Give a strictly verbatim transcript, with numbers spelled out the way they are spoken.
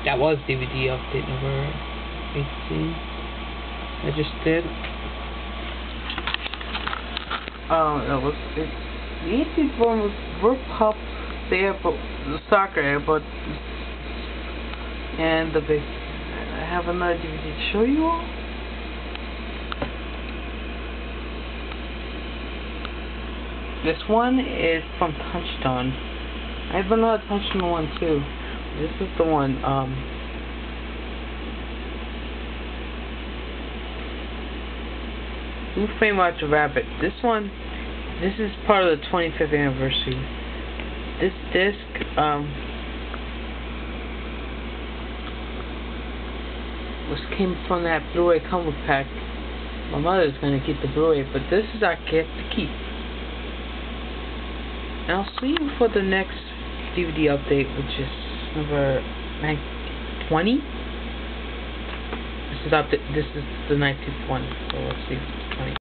That was D V D update number eighteen. I just did. Um, it was it, the eighteenth one was World Cup, the airport, the soccer airport, and the big. I have another D V D to show you all. This one is from Touchstone. I have another Touchstone one too. This is the one. Um, Who Framed Roger Rabbit? This one. This is part of the twenty-fifth anniversary. This disc um, was came from that Blu-ray comic pack. My mother's gonna keep the Blu-ray, but this is our gift to keep. And I'll see you for the next D V D update, which is number twenty. This is up. This is the nineteenth one. So let's see.